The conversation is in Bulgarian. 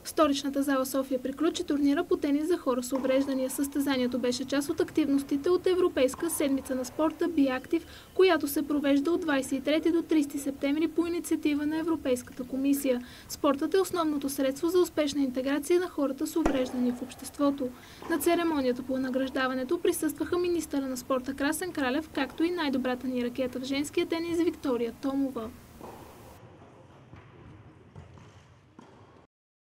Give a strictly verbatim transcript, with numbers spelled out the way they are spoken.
В столичната зала София приключи турнира по тенис за хора с увреждания. Състезанието беше част от активностите от Европейска седмица на спорта BeActive, която се провежда от двадесет и трети до тридесети септември по инициатива на Европейската комисия. Спортът е основното средство за успешна интеграция на хората с увреждания в обществото. На церемонията по награждаването присъстваха министъра на спорта Красен Кралев, както и най-добрата ни ракета в женския тенис Виктория Томова.